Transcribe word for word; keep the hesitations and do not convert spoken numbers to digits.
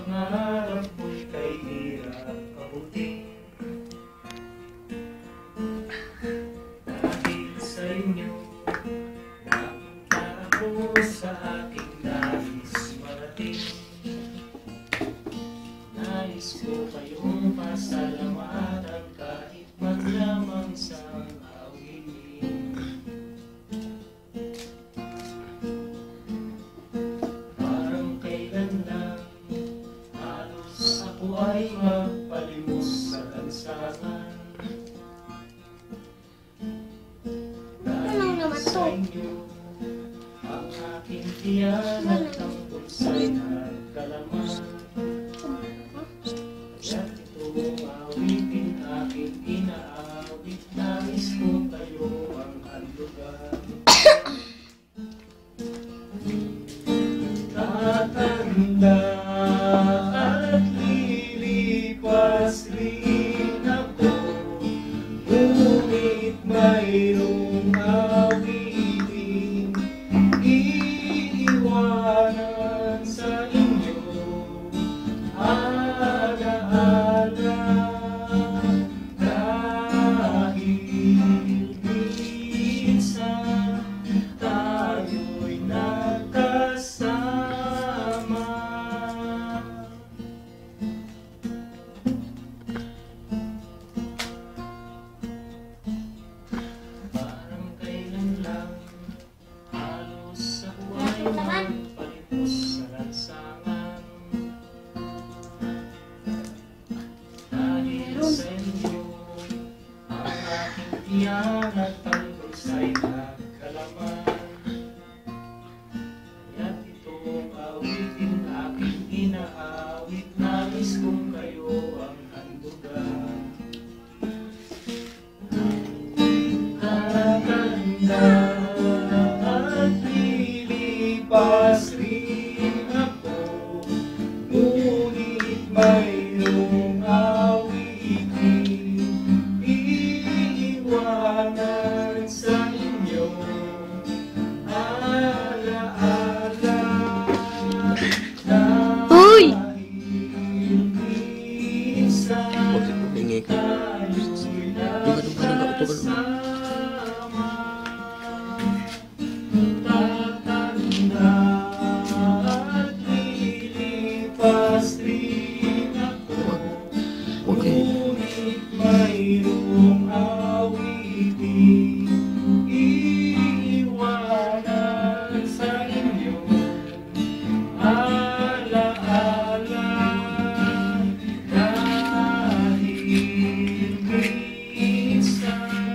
pangarap mo'y kay hirap kabuti. Dahil sa inyo, napunta ako sa aking nais marating. Nais ko kayong pasalamatan kahit man lamang sa awitin. Parang kailan lang halos ako ay magpalimos sa lansangan. Dahil sa inyo, ang aking tiyan at ang bulsa'y nagkalaman. Kaya't itong awitin aking inaawit, nais ko kayo ang handugan. Tatanda at lilipas rin ako, ngunit mayroong awitin iiwanan sa inyo. Alaala dahil minsan tayo'y nagkasama. Parang kailan lang halos ako ay magpalimos sa lansangan. Dahil sa inyo, ang aking tiyan at ang bulsa'y nagkalaman. Kaya't itong awitin aking inaawit, nais kong kayo ang handugan. Tatanda at lilipas rin ako, ngunit mayroong awitin iiwanan sa inyo. Alaala Uy! dahil minsan Bakit maingay ka? tayo'y nagkasama. Tatanda at lilipas rin ako, Huwag kayo. ngunit mayroong awitin iiwanan sa inyo. Alaala dahil minsan